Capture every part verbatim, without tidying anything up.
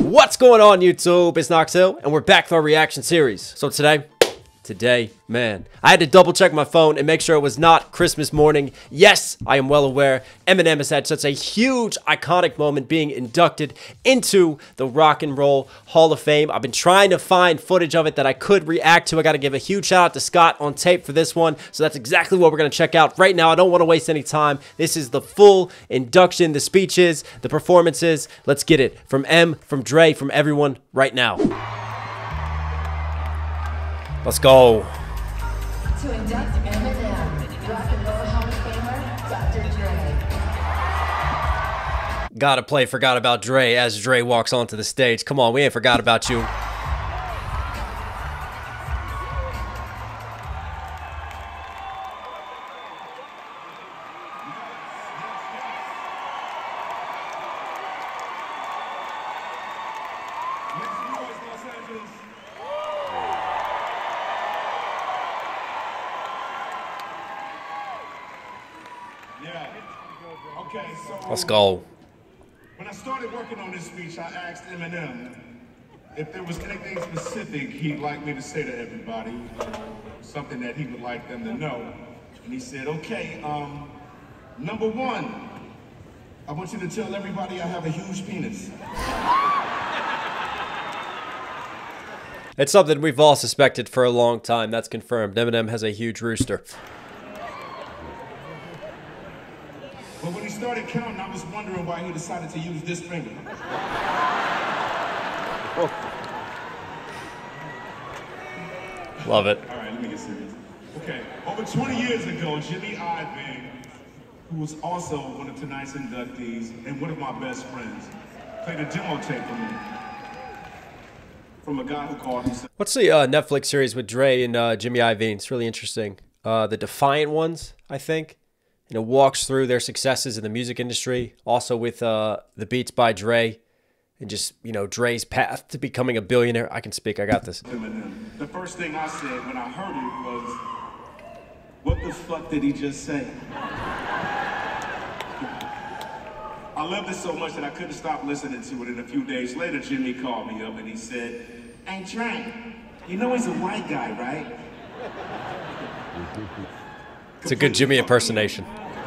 What's going on, YouTube? It's Knox Hill, and we're back with our reaction series. So today, today, man, I had to double check my phone and make sure it was not Christmas morning. Yes, I am well aware Eminem has had such a huge, iconic moment being inducted into the Rock and Roll Hall of Fame. I've been trying to find footage of it that I could react to. I got to give a huge shout out to Scott on tape for this one. So that's exactly what we're going to check out right now. I don't want to waste any time. This is the full induction, the speeches, the performances. Let's get it from M, from Dre, from everyone right now. Let's go. To induct Eminem, Rock and Roll Hall of Famer, Doctor Dre. Gotta play Forgot About Dre as Dre walks onto the stage. Come on, we ain't forgot about you. Yeah. Okay, so Let's go. When I started working on this speech, I asked Eminem if there was anything specific he'd like me to say to everybody, something that he would like them to know. And he said, okay, um, number one, I want you to tell everybody I have a huge penis. It's something we've all suspected for a long time. That's confirmed. Eminem has a huge rooster. But when he started counting, I was wondering why he decided to use this finger. Love it. All right, let me get serious. Okay, over twenty years ago, Jimmy Iovine, who was also one of tonight's inductees and one of my best friends, played a demo tape for me from a guy who called himself. What's the uh, Netflix series with Dre and uh, Jimmy Iovine? It's really interesting. Uh, the Defiant Ones, I think. And it walks through their successes in the music industry, also with uh, the beats by Dre, and just, you know, Dre's path to becoming a billionaire. I can speak, I got this. The first thing I said when I heard it was, what the fuck did he just say? I loved it so much that I couldn't stop listening to it, and a few days later, Jimmy called me up and he said, hey, Dre, you know he's a white guy, right? It's a good Jimmy impersonation.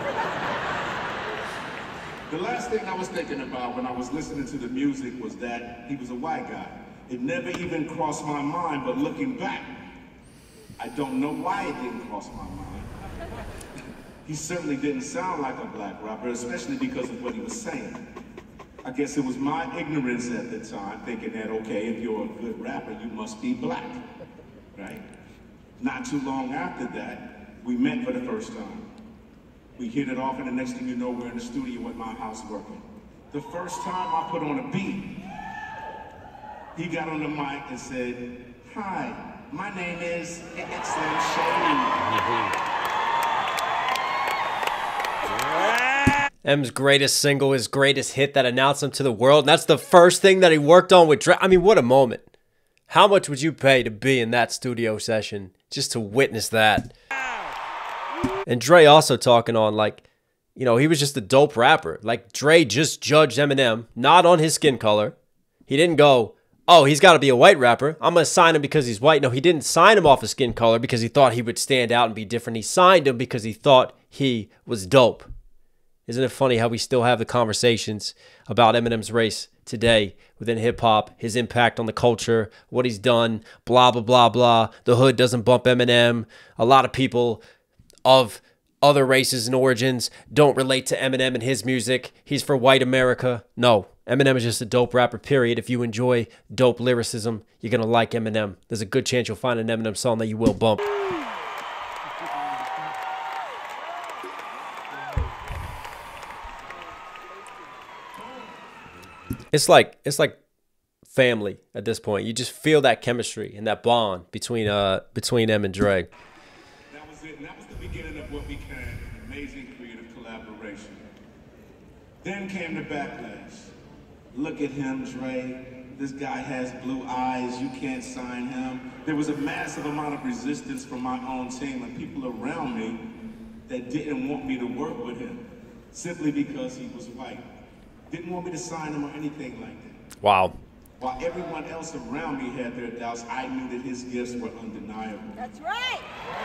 The last thing I was thinking about when I was listening to the music was that he was a white guy. It never even crossed my mind, but looking back, I don't know why it didn't cross my mind. He certainly didn't sound like a black rapper, especially because of what he was saying. I guess it was my ignorance at the time, thinking that, okay, if you're a good rapper, you must be black, right? Not too long after that, we met for the first time. We hit it off, and the next thing you know, we're in the studio at my house working. The first time I put on a beat, he got on the mic and said, hi, my name is Slim Shady. M's greatest single, his greatest hit that announced him to the world, and that's the first thing that he worked on with Dre. I mean, what a moment. How much would you pay to be in that studio session just to witness that? And Dre also talking on, like, you know, he was just a dope rapper. Like, Dre just judged Eminem, not on his skin color. He didn't go, oh, he's got to be a white rapper. I'm going to sign him because he's white. No, he didn't sign him off his skin color because he thought he would stand out and be different. He signed him because he thought he was dope. Isn't it funny how we still have the conversations about Eminem's race today within hip-hop, his impact on the culture, what he's done, blah, blah, blah, blah. The hood doesn't bump Eminem. A lot of people of other races and origins don't relate to Eminem and his music. He's for white America. No, Eminem is just a dope rapper, period. If you enjoy dope lyricism, you're going to like Eminem. There's a good chance you'll find an Eminem song that you will bump. It's like it's like family at this point. You just feel that chemistry and that bond between uh between M and Dre. That was it, and that was the beginning of what became an amazing creative collaboration. Then came the backlash. Look at him, Dre. This guy has blue eyes. You can't sign him. There was a massive amount of resistance from my own team and people around me that didn't want me to work with him simply because he was white. Didn't want me to sign him or anything like that. Wow. While everyone else around me had their doubts, I knew that his gifts were undeniable. That's right.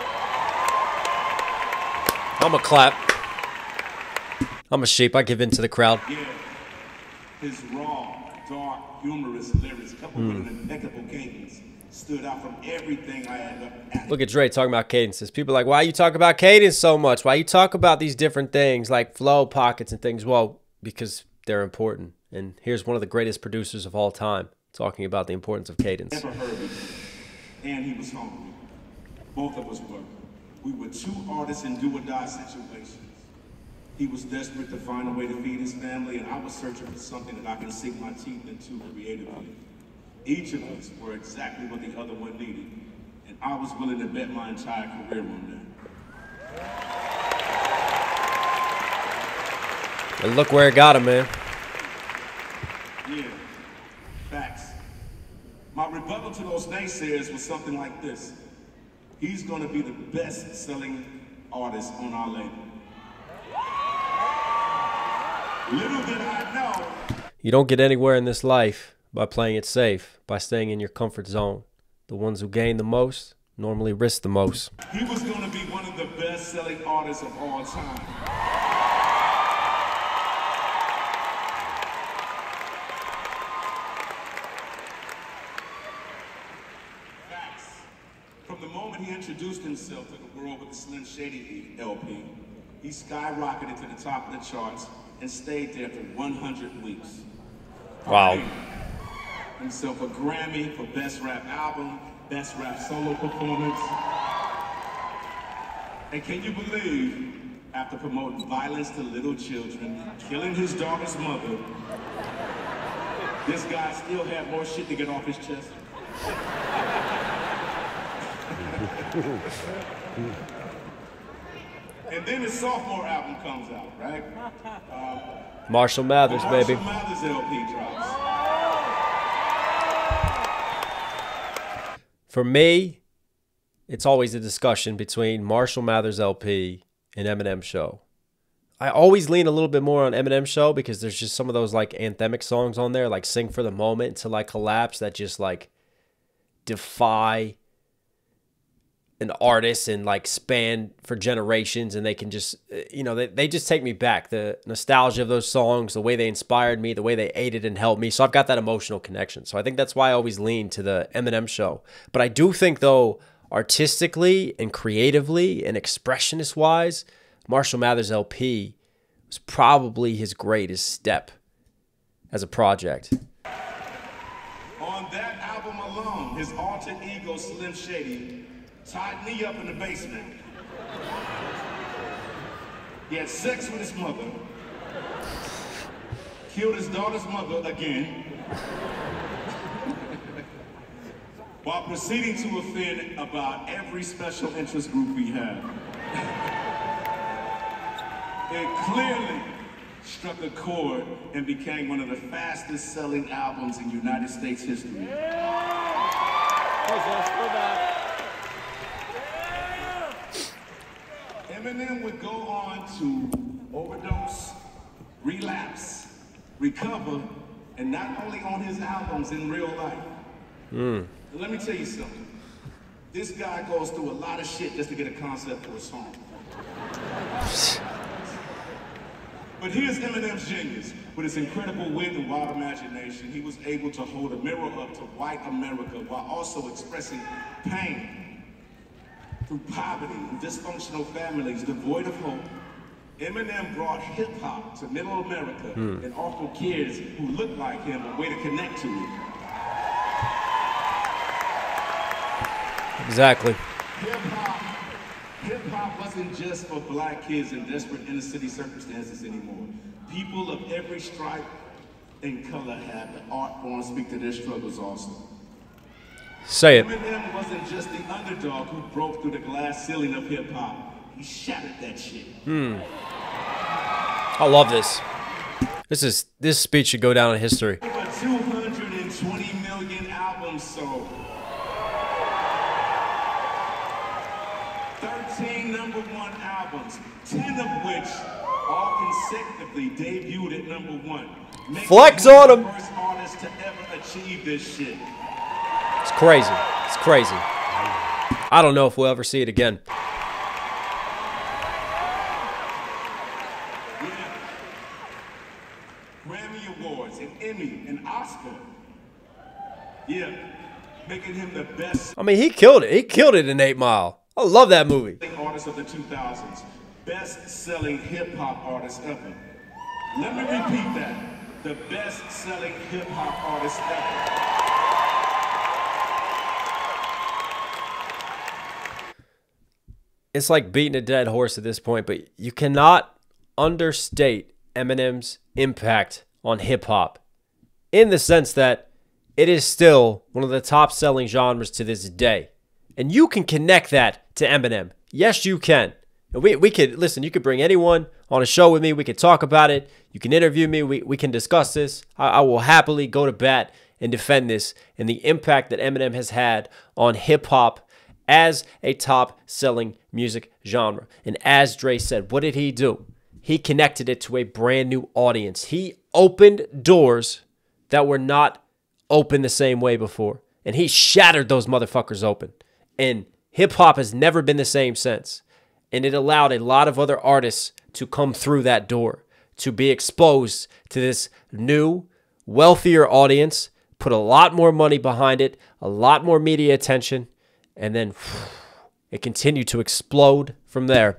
I'm a clap. I'm a sheep. I give in to the crowd. Yeah. His raw, dark, humorous lyrics, coupled with an impeccable cadence, stood out from everything I had up. Look at Dre talking about cadences. People are like, why you talk about cadence so much? Why you talk about these different things like flow, pockets, and things? Well, because they're important. And here's one of the greatest producers of all time talking about the importance of cadence. Never heard of him. And he was hungry. Both of us were. We were two artists in do-or-die situations. He was desperate to find a way to feed his family, and I was searching for something that I can sink my teeth into creatively. Each of us were exactly what the other one needed, and I was willing to bet my entire career on that. And look where it got him, man. Yeah, facts. My rebuttal to those naysayers was something like this. He's gonna be the best-selling artist on our label. Little did I know. You don't get anywhere in this life by playing it safe, by staying in your comfort zone. The ones who gain the most normally risk the most. He was going to be one of the best-selling artists of all time. Facts. From the moment he introduced himself to the world with the Slim Shady L P, he skyrocketed to the top of the charts and stayed there for one hundred weeks. Wow. Himself a Grammy for Best Rap Album, Best Rap Solo Performance. And can you believe, after promoting violence to little children, killing his daughter's mother, this guy still had more shit to get off his chest? And then his sophomore album comes out, right? Um, Marshall Mathers, Marshall baby. Mathers L P drops. For me, it's always a discussion between Marshall Mathers L P and Eminem Show. I always lean a little bit more on Eminem Show because there's just some of those like anthemic songs on there, like Sing for the Moment to like Collapse, that just like defy an artist and like span for generations, and they can just, you know, they, they just take me back. The nostalgia of those songs, the way they inspired me, the way they aided and helped me. So I've got that emotional connection. So I think that's why I always lean to the Eminem Show. But I do think though, artistically and creatively and expressionist wise, Marshall Mathers L P was probably his greatest step as a project. On that album alone, his alter ego Slim Shady tied me up in the basement. He had sex with his mother, killed his daughter's mother again, while proceeding to offend about every special interest group we had. It clearly struck a chord and became one of the fastest selling albums in United States history. Eminem would go on to overdose, relapse, recover, and not only on his albums in real life. Mm. Let me tell you something. This guy goes through a lot of shit just to get a concept for a song. But here's Eminem's genius. With his incredible wit and wild imagination, he was able to hold a mirror up to white America while also expressing pain through poverty and dysfunctional families devoid of hope. Eminem brought hip-hop to middle America mm. and offered kids who looked like him a way to connect to it. Exactly. Hip-hop, hip-hop wasn't just for black kids in desperate inner-city circumstances anymore. People of every stripe and color had the art form speak to their struggles also. Say it. Eminem wasn't just the underdog who broke through the glass ceiling of hip-hop. He shattered that shit. Hmm. I love this. This is this speech should go down in history. Over two hundred twenty million albums sold. thirteen number one albums, ten of which all consecutively debuted at number one. Flex on him. First artist to ever achieve this shit. It's crazy. It's crazy. I don't know if we'll ever see it again. Yeah. Grammy Awards, an Emmy, an Oscar. Yeah. Making him the best. I mean, he killed it. He killed it in eight mile. I love that movie. Artist of the two thousands. Best-selling hip-hop artist ever. Let me repeat that. The best-selling hip-hop artist ever. It's like beating a dead horse at this point, but you cannot understate Eminem's impact on hip-hop in the sense that it is still one of the top-selling genres to this day. And you can connect that to Eminem. Yes, you can. And we, we could, listen, you could bring anyone on a show with me. We could talk about it. You can interview me. We, we can discuss this. I, I will happily go to bat and defend this and the impact that Eminem has had on hip-hop as a top-selling music genre. And as Dre said, what did he do? He connected it to a brand new audience. He opened doors that were not open the same way before. And he shattered those motherfuckers open. And hip-hop has never been the same since. And it allowed a lot of other artists to come through that door, to be exposed to this new, wealthier audience, put a lot more money behind it, a lot more media attention, and then whew, it continued to explode from there.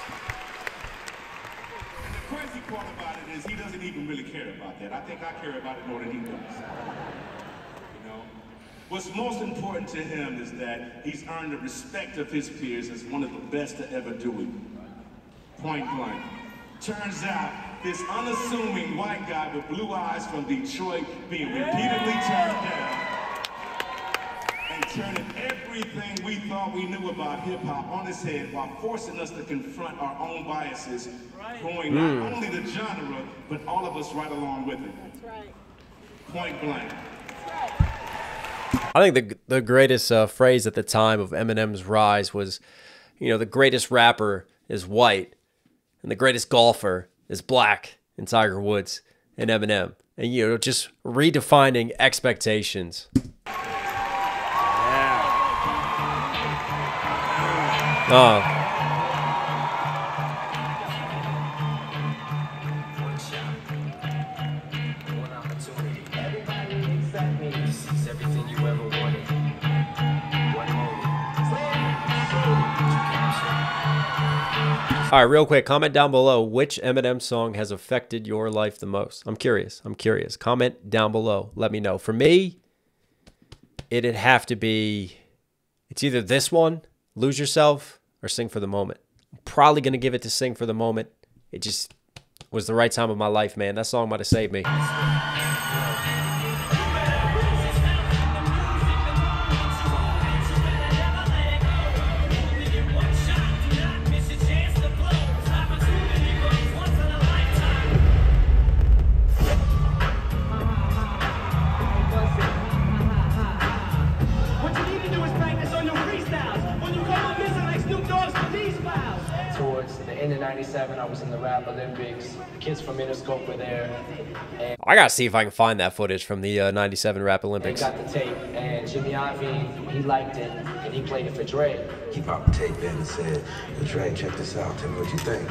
The crazy part about it is he doesn't even really care about that. I think I care about it more than he does. You know? What's most important to him is that he's earned the respect of his peers as one of the best to ever do it. Point blank. Turns out, this unassuming white guy with blue eyes from Detroit being repeatedly turned down and turning everything we thought we knew about hip-hop on its head while forcing us to confront our own biases, growing mm. not only the genre, but all of us right along with it. That's right. Point blank. I think the the greatest uh, phrase at the time of Eminem's rise was, you know, the greatest rapper is white and the greatest golfer is black in Tiger Woods and Eminem. And, you know, just redefining expectations. Yeah. Oh. All right, real quick, comment down below which Eminem song has affected your life the most. I'm curious. I'm curious. Comment down below. Let me know. For me, it'd have to be, it's either this one, Lose Yourself, or Sing for the Moment. I'm probably going to give it to Sing for the Moment. It just was the right time of my life, man. That song might have saved me. ninety-seven, I was in the Rap Olympics. The kids from Interscope were there. And I gotta see if I can find that footage from the uh, ninety-seven Rap Olympics. They got the tape, and Jimmy Iovine, he liked it, and he played it for Dre. He popped the tape in and said, Dre, check this out, tell me what you think.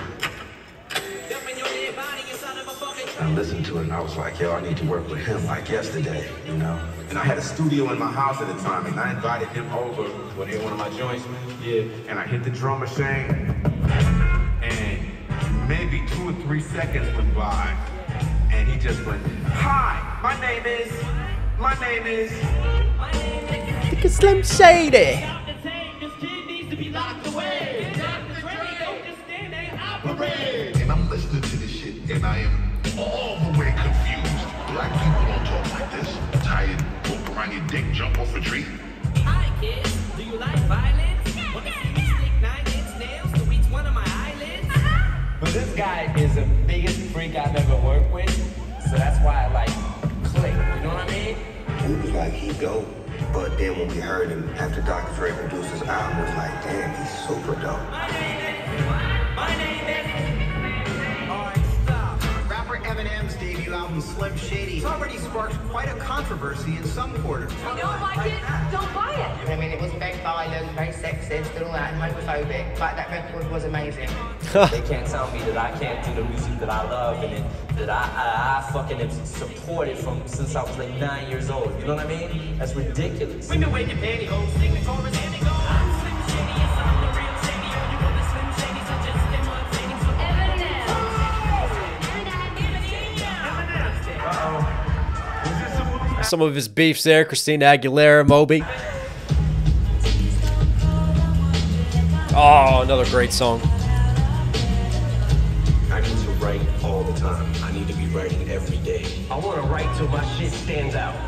I listened to it and I was like, yo, I need to work with him like yesterday, you know? And I had a studio in my house at the time, and I invited him over to hear one of my joints. Yeah. And I hit the drum machine, and maybe two or three seconds went by, and he just went, hi, my name is, my name is, my name is, think it's Slim Shady. And I'm listening to this shit, and I am all the way confused. Black people don't talk like this. Tired, walk around your dick, jump off a tree. Hi kids, do you like violence? Want to see me stick nine inch nails to each one of my eyelids? But this guy is the biggest freak I've ever worked with, so that's why I like click, you know what I mean? We was like, he dope, but then when we heard him after Doctor Dre produced his album, it was like, damn, he's super dope. My name is, my name is, oh. from Slim Shady. It's already sparked quite a controversy in some quarters. If you don't like it, don't buy it. I mean, it was very violent, very sexist, and all that, and homophobic, but that record was amazing. They can't tell me that I can't do the music that I love and it, that I, I, I fucking have supported from since I was like nine years old. You know what I mean? That's ridiculous. Women wave your pantyhose, singing chorus, and they go, I'm Slim Shady, yes, I'm the real Shady. Oh, you know the Slim Shady, so just stay on Shady. So Some of his beefs there, Christina Aguilera, Moby. Oh, another great song. I need to write all the time. I need to be writing every day. I want to write till my shit stands out.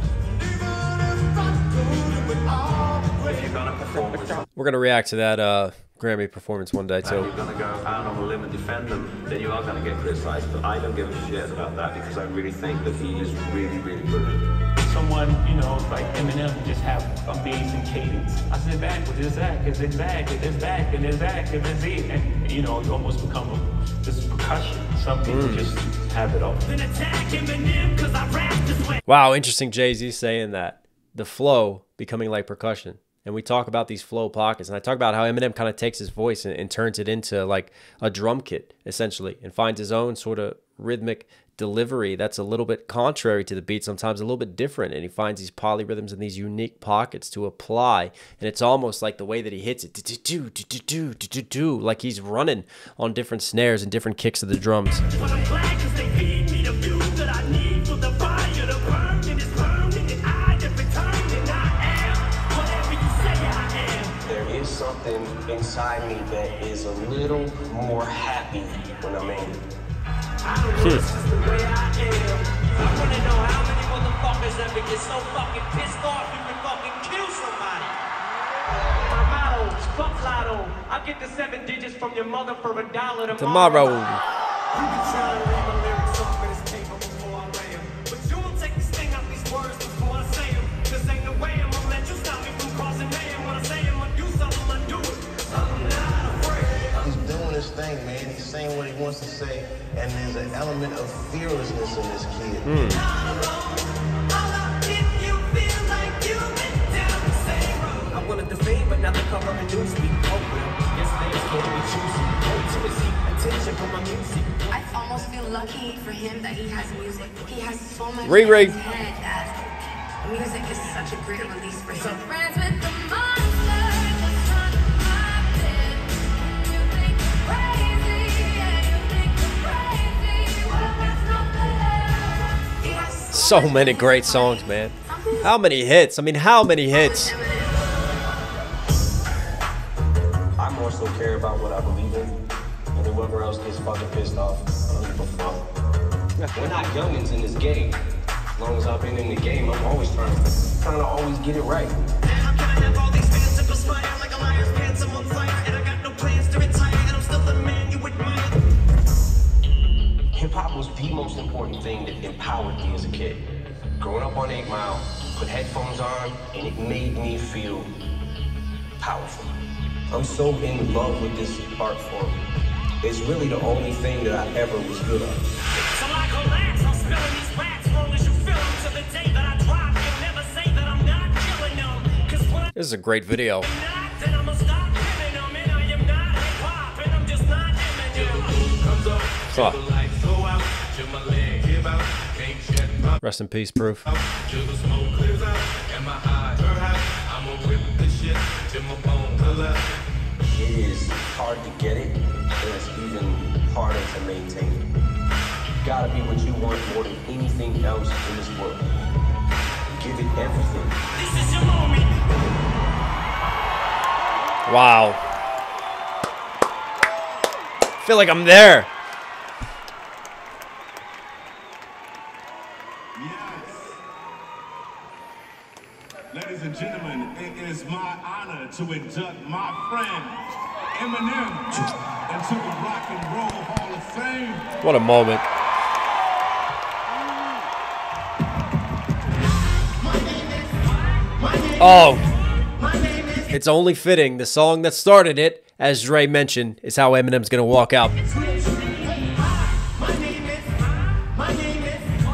If you're gonna perform with something, We're gonna react to that uh, Grammy performance one day too. You're gonna go out on a limb and defend them, then you are gonna get criticized. But I don't give a shit about that because I really think that he is really, really good. Someone, you know, like Eminem just have amazing cadence. I sit back with this act, and this back, and this back, and this act, and this it. And, you know, you almost become a, this percussion. Some people Mm. just have it all. Wow, interesting Jay-Z saying that. The flow becoming like percussion. And we talk about these flow pockets. And I talk about how Eminem kind of takes his voice and, and turns it into like a drum kit, essentially, and finds his own sort of rhythmic delivery that's a little bit contrary to the beat, sometimes a little bit different. And he finds these polyrhythms and these unique pockets to apply. And it's almost like the way that he hits it, do, do, do, do, do, do, like he's running on different snares and different kicks of the drums. There is something inside me that is a little more happy when I'm angry. I don't know, it's just the way I am. I wanna know how many motherfuckers ever get so fucking pissed off you can fucking kill somebody. My motto is fuck lotto. I get the seven digits from your mother for a dollar tomorrow. Tomorrow. You can try to read the lyrics off of this paper before I lay 'em. But you won't take the sting out these words before I say 'em. Cause ain't no way I'm gonna let you stop me from crossing name. When I say I'm gonna do something, I'm gonna do it. I'm not afraid. He's doing his thing, man. He's saying what he wants to say, and there's an element of fearlessness in this kid. Mm. I wanted the fame, but not the cover of newsweek. Oh well, yesterday's can't be choosy. Intimacy, attention from my music. I almost feel lucky for him that he has music. He has so much Ring, in ring. his head that music is such a great release for him. Friends with the monster that's under my bed. You think you're crazy, yeah, you think you're crazy. Well, that's not fair. He has So many great songs, man. How many hits? I mean, how many hits? I more so care about what I believe in, and whoever else gets fucking pissed off, I don't give a fuck. We're not youngins in this game. As long as I've been in the game, I'm always trying to, trying to always get it right. How can I have all these fans to perspire like a liar's pants? I'm on fire, and I got no plans to retire, and I'm still the man you admire. Hip hop was the most important thing that empowered me as a kid. Growing up on eight mile, put headphones on, and it made me feel powerful. I'm so in love with this art form. It's really the only thing that I ever was good at. So I collapse, I'm spilling these rats, long as you feel them. To the day that I drop, you'll never say that I'm not killing them. Cause when This is a great video. I'm not, then I'ma stop killing them. And I am not hip-hop, and I'm just not Eminem. Huh. Rest in peace, Proof. It is hard to get it, and it's even harder to maintain it. You gotta be what you want more than anything else in this world. Give it everything. This is your moment. Wow. I feel like I'm there. Ladies and gentlemen, it is my honor to induct my friend Eminem into the Rock and Roll Hall of Fame. What a moment. Oh, it's only fitting. The song that started it, as Dre mentioned, is how Eminem's gonna walk out.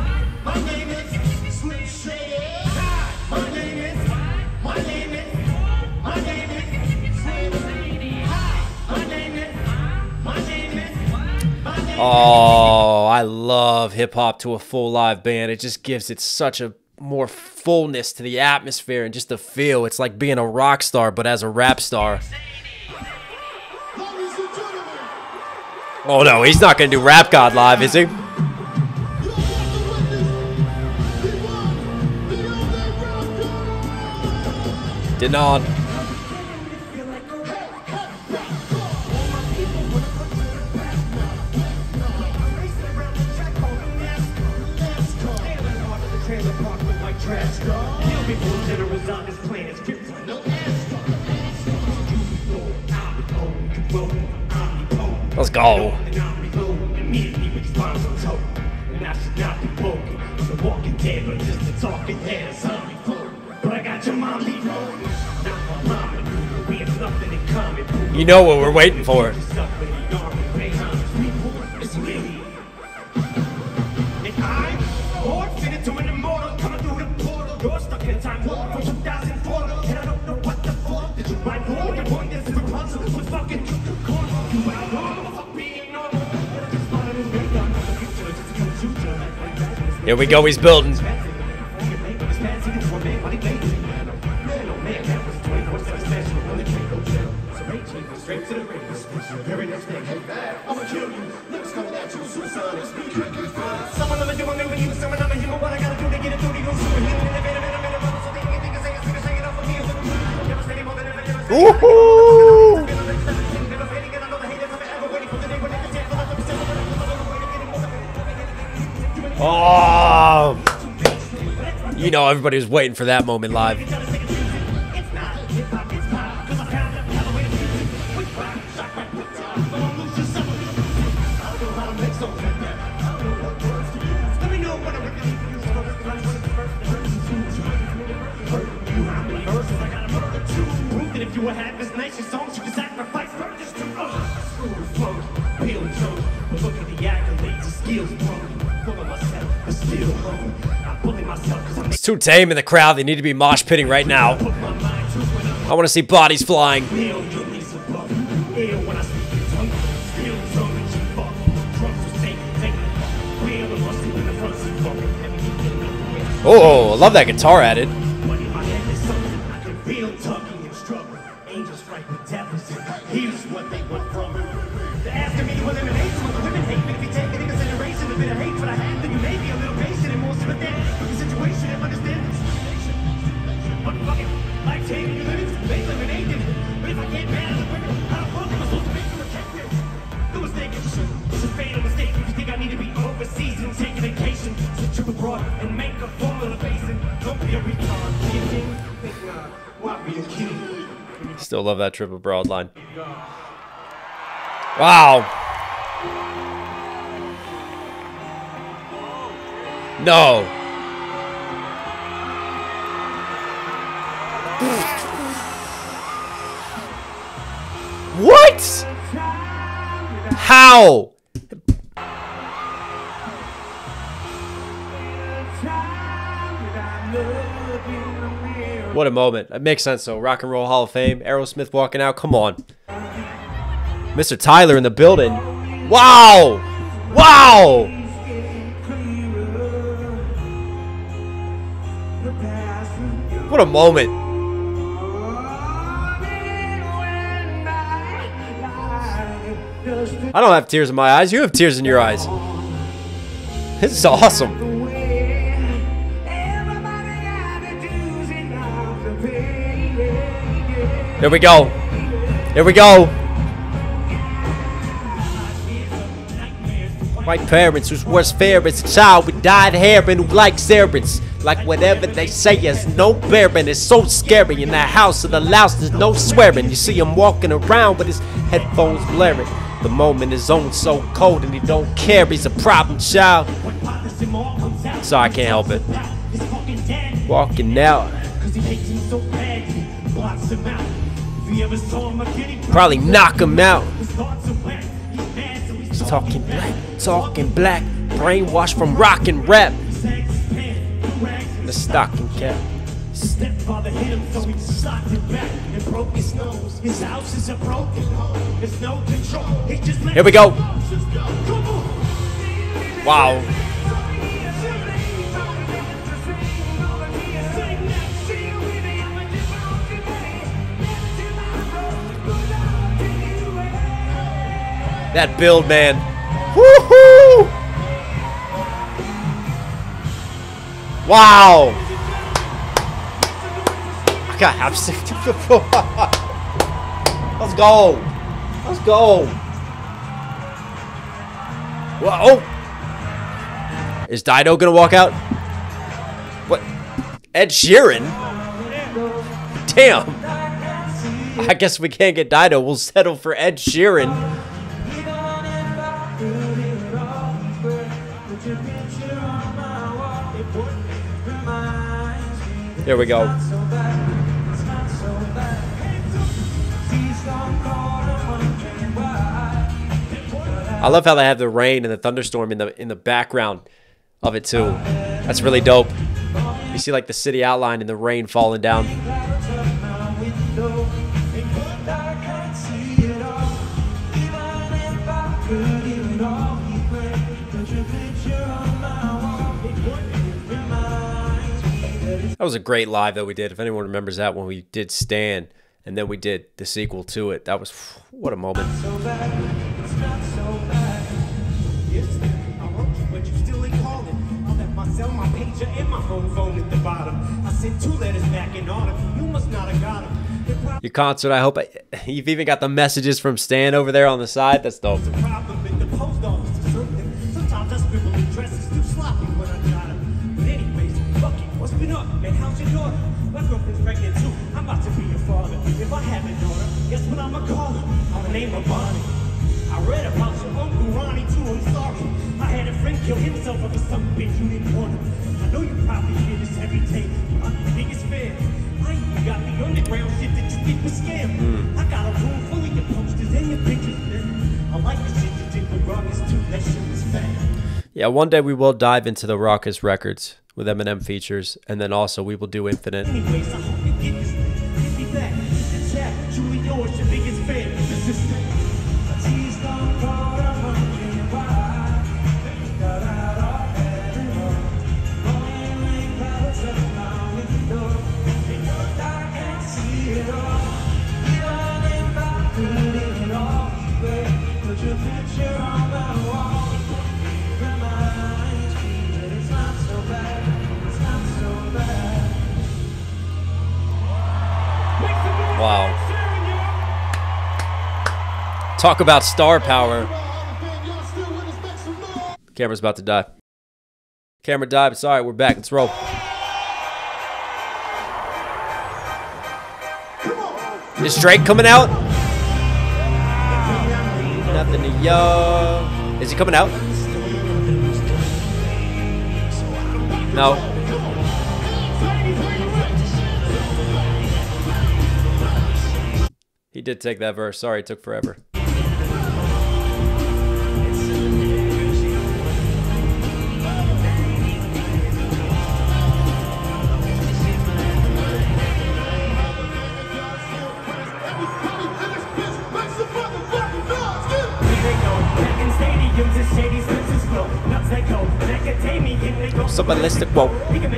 Oh, I love hip-hop to a full live band. It just gives it such a more fullness to the atmosphere and just the feel. It's like being a rock star, but as a rap star. Oh no, he's not going to do Rap God live, is he? Denon. Let's go. You know what we're waiting for. Here we go, he's building. Woohoo! Oh! You know everybody was waiting for that moment live. It's too tame in the crowd. They need to be mosh pitting right now. I want to see bodies flying. Oh, I love that guitar added. Still love that triple broad line. Wow. No. What? How? What a moment. It makes sense, though. Rock and Roll Hall of Fame. Aerosmith walking out. Come on. Mister Tyler in the building. Wow! Wow! What a moment. I don't have tears in my eyes. You have tears in your eyes. This is awesome. Here we go. Here we go. White parents whose worst fear is a child with dyed hair and who likes errands. Like whatever they say is no bearing. It's so scary in that house of the louse. There's no swearing. You see him walking around with his headphones blaring. The moment is on so cold and he don't care. He's a problem child. So I can't help it. Walking out. Probably knock him out. He's talking black, talking black. Brainwashed from rock and rap. The stocking cap. Stepfather hit him, so he socked it back and broke his nose. His house is a broken home. There's no control. He just Here we go. Wow. That build, man. Woohoo! Wow. I got half sixty. Let's go. Let's go. Whoa. Oh. Is Dido gonna walk out? What? Ed Sheeran? Damn. I guess we can't get Dido. We'll settle for Ed Sheeran. There we go. I love how they have the rain and the thunderstorm in the in the background of it too. That's really dope. You see like the city outline and the rain falling down. That was a great live that we did. If anyone remembers that when we did Stan and then we did the sequel to it. That was, what a moment. Your concert, I hope I, you've even got the messages from Stan over there on the side. That's dope. Man, how's your daughter? My girlfriend's pregnant too. I'm about to be your father. If I have a daughter, guess what I'ma call her? I'll name her Bonnie. I read about your uncle Ronnie too. I'm sorry. I had a friend kill himself over some bitch you didn't want him. I know you probably hear this every day. I'm the biggest fan. I even got the underground shit that you think was scam. I got a room full of your posters and your pictures, man. I like the shit you did with Ruckus too. That shit was fat. Yeah, one day we will dive into the Ruckus records with Eminem features, and then also we will do Infinite. Anyways, I hope you get this. Get me back. The chat, Julie yours, your biggest fan. This is Wow. Talk about star power. Camera's about to die. Camera died. Sorry, we're back. Let's roll. Is Drake coming out? Nothing to yo. Is he coming out? No. He did take that verse. Sorry, it took forever. Somebody list the quote.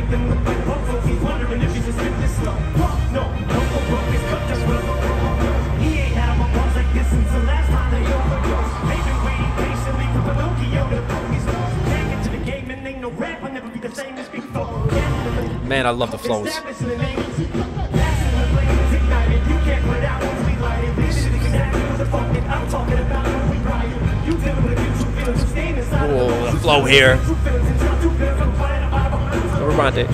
Man, I love the flows. Oh, the flow here. Rewind it.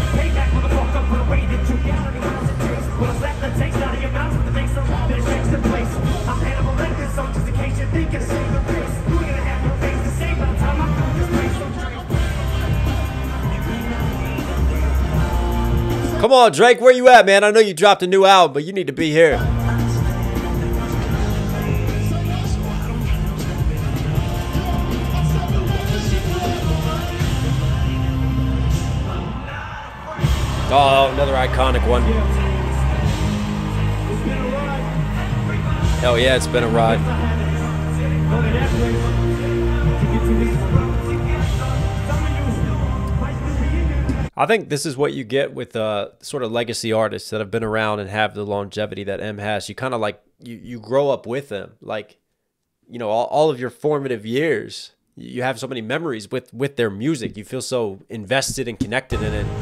Come on, Drake, where you at, man? I know you dropped a new album, but you need to be here. Oh, another iconic one. Hell yeah, it's been a ride. I think this is what you get with uh, sort of legacy artists that have been around and have the longevity that M has. You kind of like, you, you grow up with them. Like, you know, all, all of your formative years, you have so many memories with, with their music. You feel so invested and connected in it.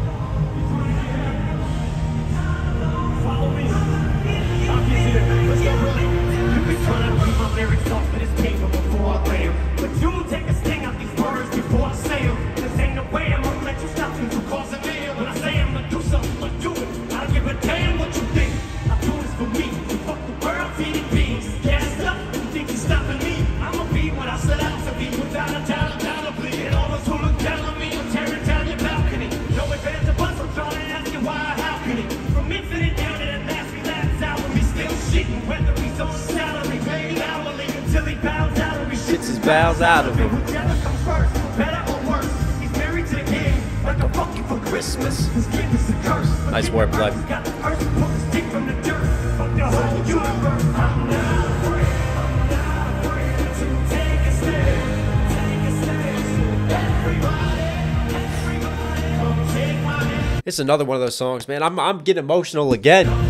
Bows out of him. For Christmas. Nice wordplay. It's another one of those songs, man. I'm I'm getting emotional again.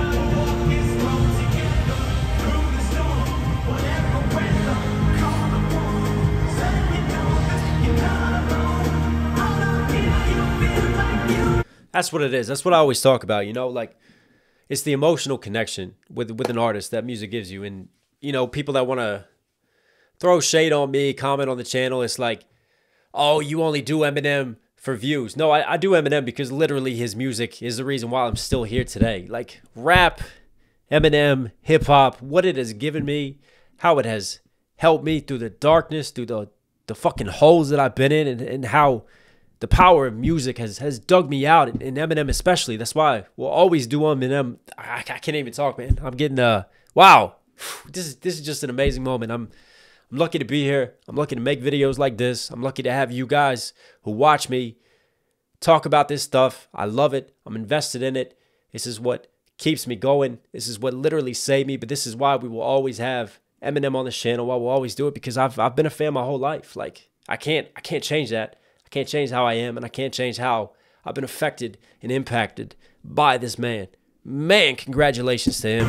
That's what it is. That's what I always talk about, you know, like it's the emotional connection with with an artist that music gives you. And, you know, people that want to throw shade on me, comment on the channel, it's like, oh, you only do Eminem for views. No, I, I do Eminem because literally his music is the reason why I'm still here today. Like rap, Eminem, hip hop, what it has given me, how it has helped me through the darkness, through the, the fucking holes that I've been in, and, and how the power of music has has dug me out, and Eminem especially. That's why we'll always do Eminem. I, I can't even talk, man. I'm getting uh wow. This is this is just an amazing moment. I'm I'm lucky to be here. I'm lucky to make videos like this. I'm lucky to have you guys who watch me talk about this stuff. I love it. I'm invested in it. This is what keeps me going. This is what literally saved me. But this is why we will always have Eminem on this channel. Why we'll always do it, because I've I've been a fan my whole life. Like I can't I can't change that. I can't change how I am, and I can't change how I've been affected and impacted by this man. Man, congratulations to him.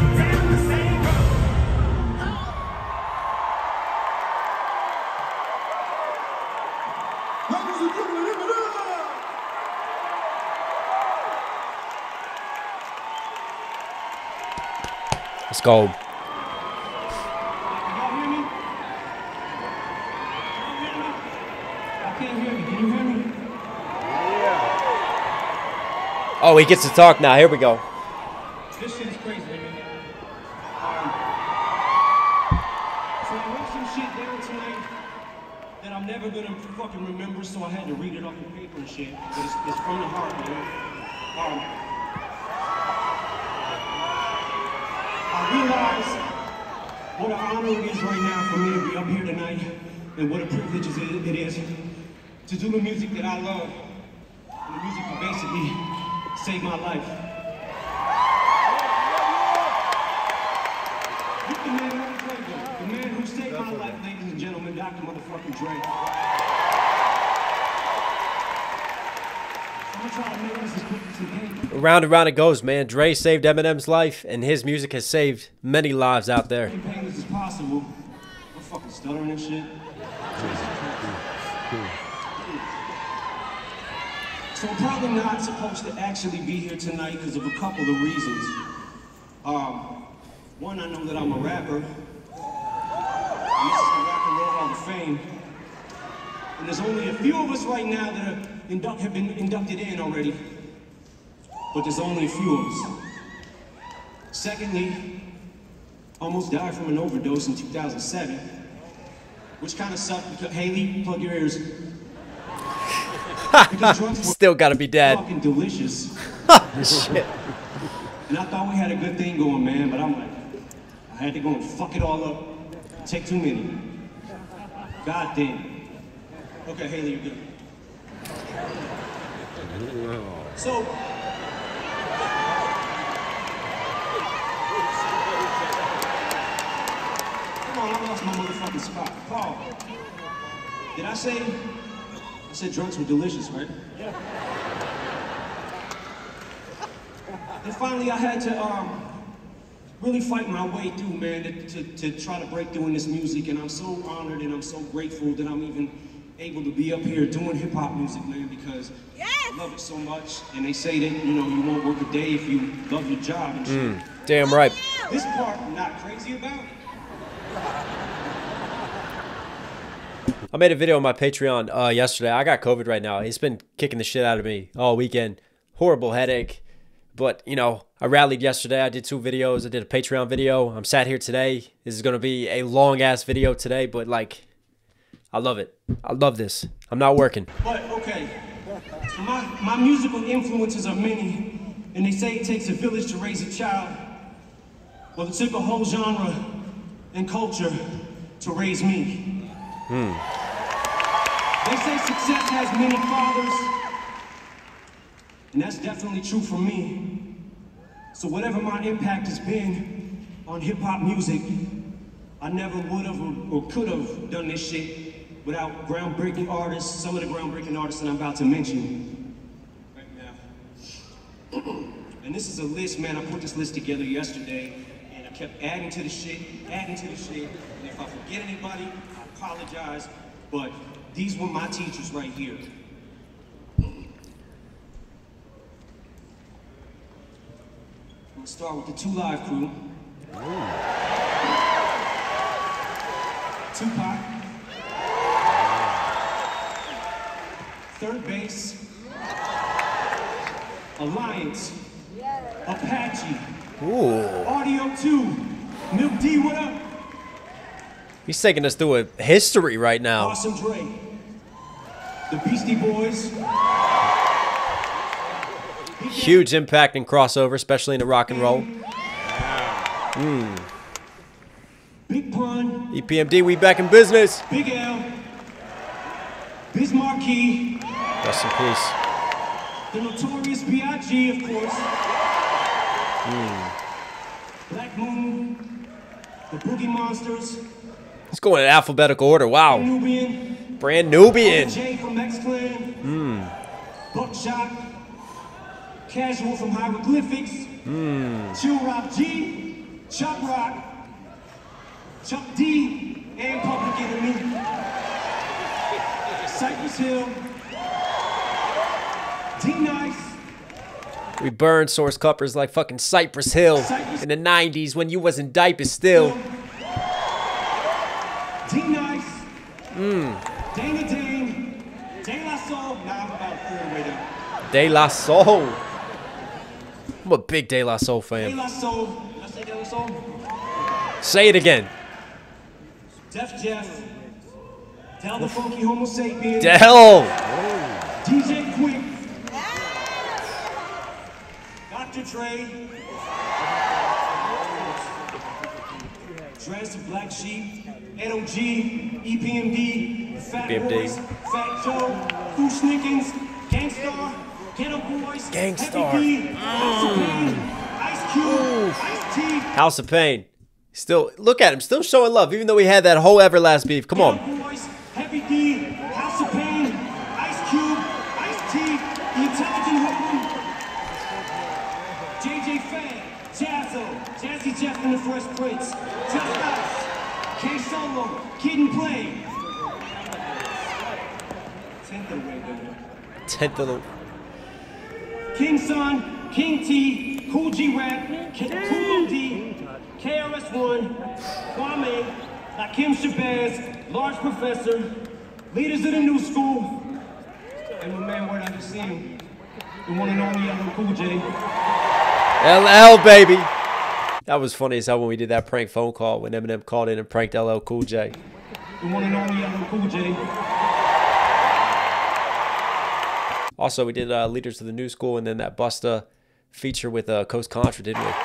Let's go. Oh, he gets to talk now. Here we go. This shit is crazy, man. Um, so I wrote some shit down tonight that I'm never gonna fucking remember, so I had to read it off the paper and shit. But it's, it's from the heart, man. Um, I realize what an honor it is right now for me to be up here tonight, and what a privilege it is to do the music that I love, and the music that basically saved my life. The man who played them. The man who saved my life, ladies and gentlemen, Doctor Motherfucking Dre. I'm gonna try to make this as quick as we can. Round and round it goes, man. Dre saved Eminem's life, and his music has saved many lives out there. As painless as possible. I'm fucking stuttering and shit. So I'm probably not supposed to actually be here tonight because of a couple of reasons. Um, one, I know that I'm a rapper. And this is the Rock and Roll Hall of Fame. And there's only a few of us right now that are induct have been inducted in already. But there's only a few of us. Secondly, almost died from an overdose in two thousand seven, which kind of sucked because, Haley, plug your ears. Still gotta be dead. Fucking delicious. Shit. And I thought we had a good thing going, man, but I'm like, I had to go and fuck it all up. Take too many. God damn. Okay, Haley, you're good. So, come on, I lost my motherfucking spot. Paul, did I say? I said drugs were delicious, right? Yeah. And finally, I had to um, really fight my way through, man, to, to, to try to break through in this music. And I'm so honored and I'm so grateful that I'm even able to be up here doing hip hop music, man, because yes! I love it so much. And they say that, you know, you won't work a day if you love your job and shit. Mm, damn right. This part I'm not crazy about. I made a video on my Patreon uh, yesterday. I got COVID right now. It's been kicking the shit out of me all weekend. Horrible headache. But, you know, I rallied yesterday. I did two videos. I did a Patreon video. I'm sat here today. This is going to be a long-ass video today, but, like, I love it. I love this. I'm not working. But, okay, so my, my musical influences are many, and they say it takes a village to raise a child. Well, it took a whole genre and culture to raise me. Hmm. They say success has many fathers, and that's definitely true for me. So whatever my impact has been on hip-hop music, I never would have or, or could have done this shit without groundbreaking artists, some of the groundbreaking artists that I'm about to mention right now. And this is a list, man. I put this list together yesterday, and I kept adding to the shit, adding to the shit. And if I forget anybody, I apologize, but these were my teachers right here. I'm gonna start with the Two Live Crew. Tupac. Third Base. Alliance. Apache. Ooh. Audio two. Milk D, what up? He's taking us through a history right now. Awesome Dre. The Beastie Boys. Huge impact and crossover, especially in the rock and roll. Mm. Big Pun. E P M D, we back in business. Big L. Biz Markie. Rest in peace. The Notorious B I G, of course. Mm. Black Moon. The Boogie Monsters. Let's go in alphabetical order. Wow. Brand Nubian. Brand Nubian. Jay from X-Clan. Mm. Buckshot. Casual from Hieroglyphics. Mm. Chill Rock G. Chuck Rock. Chuck D. And Public Enemy. Cypress Hill. D-Nice. We burned Source Cuppers like fucking Cypress Hill in the nineties when you wasn't diapers still. D-Nice. Mm. Dana Dane. De La Soul. Nah, I'm about to throw away there. De La Soul. I'm a big De La Soul fan. De La Soul. Did I say De La Soul? Say it again. Def Jeff. Del the Funky Homo Sapien. Del. D J Quick. Doctor Dre. Dress the Black Sheep. N O G. E P M D. Fat P M D. Boys. Fat Joe. Foo Snickens. Gangstar. Ghetto Boys. Gangstar. Heavy D. House of Pain. Ice Cube. Ice T. House of Pain. Still, look at him, still showing love, even though we had that whole Everlast beef. Come on. Boys, Heavy D, House of Pain, Ice Cube, Ice T, The Intelligent Hoodlum, J J Fad, Jazzo, Jazzy Jeff and the Fresh Prince, Just Ice, K Solo, Kid and Play. Tenth of the way, baby. Tenth of the... King Son, King T, Cool G Rap, Cool D, K R S One, Kwame, Hakim Shabazz, Large Professor, Leaders of the New School, and my man, where I just seen him, the one and only L L Cool J. L L, baby. That was funny as hell when we did that prank phone call when Eminem called in and pranked L L Cool J. The one and only L L Cool J. Also, we did uh, Leaders of the New School and then that Busta feature with uh, Coast Contra, didn't we?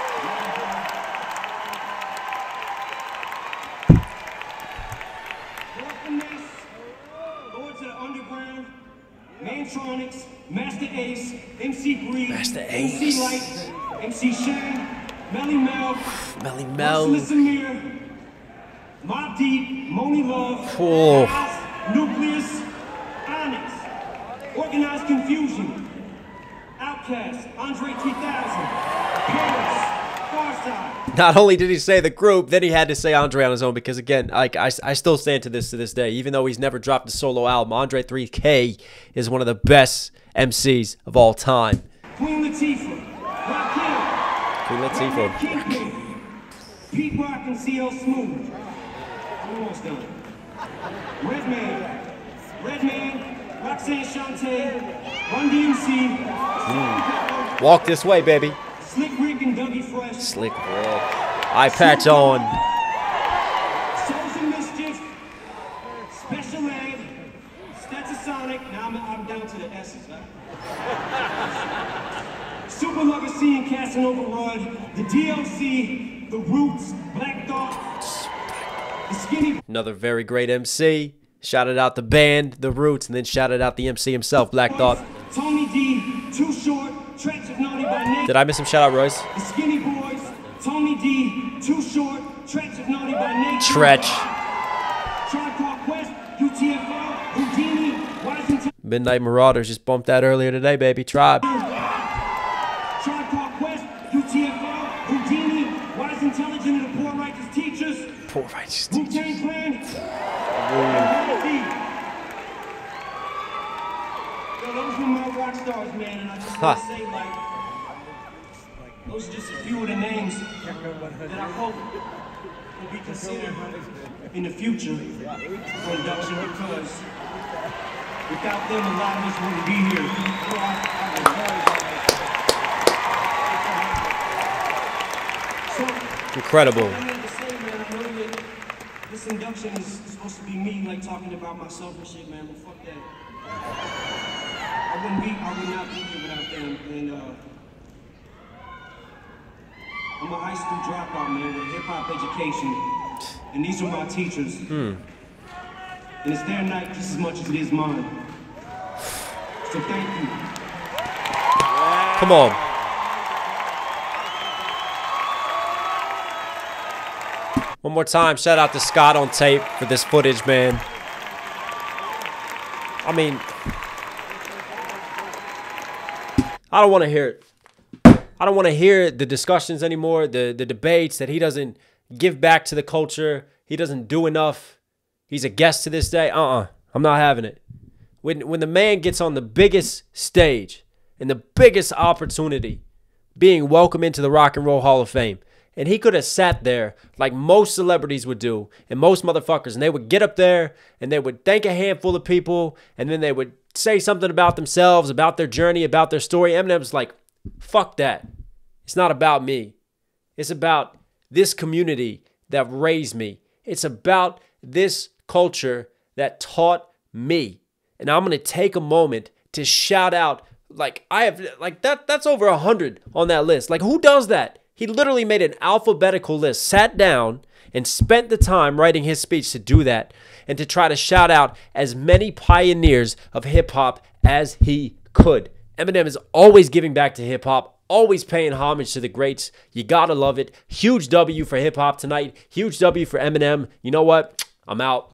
Mantronics, Master Ace, M C Breed, Master Ace. M C Light, M C Shane, Melly Mel, Melly Mel, Amir, Mobb Deep, Moni Love, oh. House, Nucleus, Onyx, Organized Confusion, Outkast, Andre three thousand, Paris, Farside. Not only did he say the group, then he had to say Andre on his own because, again, like I, I still stand to this to this day. Even though he's never dropped a solo album, Andre three K is one of the best M Cs of all time. Queen Latifah, Rakim, Queen Latifah. Kingpin, Pete Rock and C L Smooth. Almost done. Redman, Redman, Roxanne Shante, Run D M C, Mm. Walk this way, baby. Slick Rick and Dougie Fresh. Slick Rick. Eye patch on. Souls and Mischief, Special Ed, Stetsasonic. Now I'm, I'm down to the S's. Huh? Super Legacy and Casanova Rod, the D L C, the Roots, Black Thought, the Skinny. Another very great M C. Shouted out the band, the Roots, and then shouted out the M C himself, Black Thought. Tony D, Too Short, Trench of Naughty by Name. Did I miss him? Shout out, Royce. The Skinny Boys, Tony D, Too Short, Trench of Naughty by Name. Tretch. Tribe Called Quest, U T F O, Houdini, Wise and Midnight Marauders just bumped that earlier today, baby. Tribe. Tribe Called Quest, U T F O, Houdini, Wise, Intelligent, and the Poor Righteous Teachers. Poor Righteous Teachers. Wu-Tang Clan. Yo, those were my rock stars, man, and I just want to say, like, those are just a few of the names that I hope will be considered in the future for induction, because without them, a lot of us wouldn't be here. You know, I, I, Incredible. I have to say, man, I know that this induction is supposed to be me, like, talking about myself and shit, man, but fuck that. I wouldn't be, I would not be here without them, and, uh, I'm a high school dropout, man, with hip-hop education, and these are my teachers. Hmm. And it's their night just as much as it is mine. So thank you. Come on. One more time, shout out to Scott on tape for this footage, man. I mean, I don't want to hear it. I don't want to hear the discussions anymore, the, the debates that he doesn't give back to the culture. He doesn't do enough. He's a guest to this day. Uh-uh. I'm not having it. When, when the man gets on the biggest stage and the biggest opportunity, being welcomed into the Rock and Roll Hall of Fame, and he could have sat there like most celebrities would do and most motherfuckers, and they would get up there and they would thank a handful of people, and then they would say something about themselves, about their journey, about their story. Eminem's like, fuck that. It's not about me. It's about this community that raised me. It's about this culture that taught me. And I'm going to take a moment to shout out, like, I have, like, that. that's over a hundred on that list. Like, who does that? He literally made an alphabetical list, sat down, and spent the time writing his speech to do that and to try to shout out as many pioneers of hip-hop as he could. Eminem is always giving back to hip-hop, always paying homage to the greats. You gotta love it. Huge W for hip-hop tonight. Huge W for Eminem. You know what? I'm out.